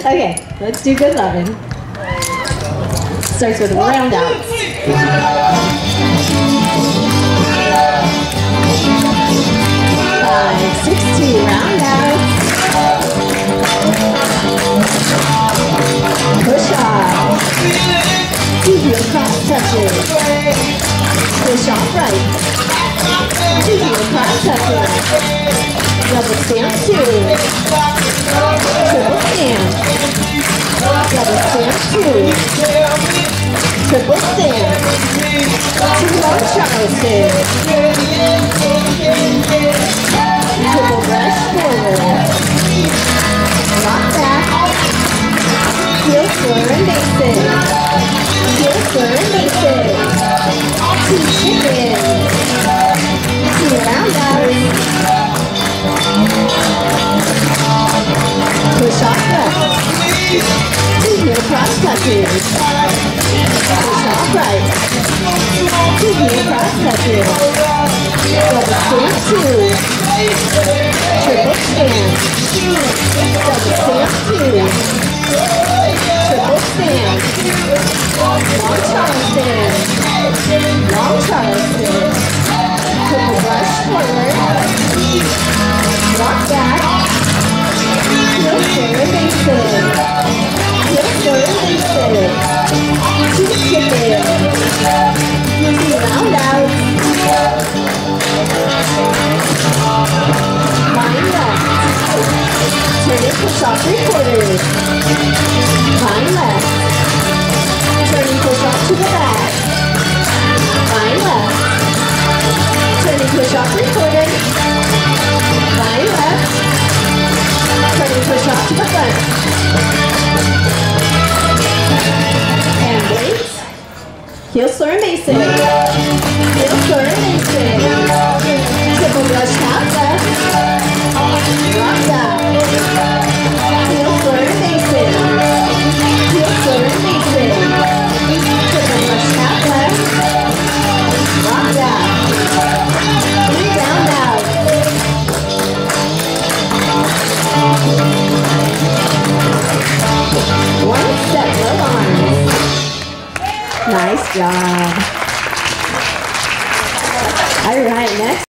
Okay, let's do good loving. Starts with round outs. 5, 6, 2, round outs. Push off. 2 heel cross touches. Push off right. 2 heel cross touches. Double stamp 2. Triple stamp. Double stamp 2. Triple stamp. 2 low Charleston. Triple brush forward. Lock back. Heel slur and basic. Heel slur and basic. 2 chicken. 2 round outs. Push off left. 2 heel cross touches. Push off right. 2 heel cross touches. Double stamp 2. Triple stamp. Double stamp 2. Triple stamp. Long Charleston. Long Charleston. Triple brush forward. Walk back. Heel slur and basic. Heel slur and basic. 2 chicken. 2 round outs. Bind left. Turning push off 3/4. Bind left. Turning push off to the back. Bind left. Turning push off 3/4. Bind left. Turning push off to the front. And wait. Heel slur and basic. Heel slur and basic. Triple brush half left. Rock down. Heel slur and basic. Heel slur and basic. Triple brush half left. Rock down. 3 round out. One step low arms. Nice job.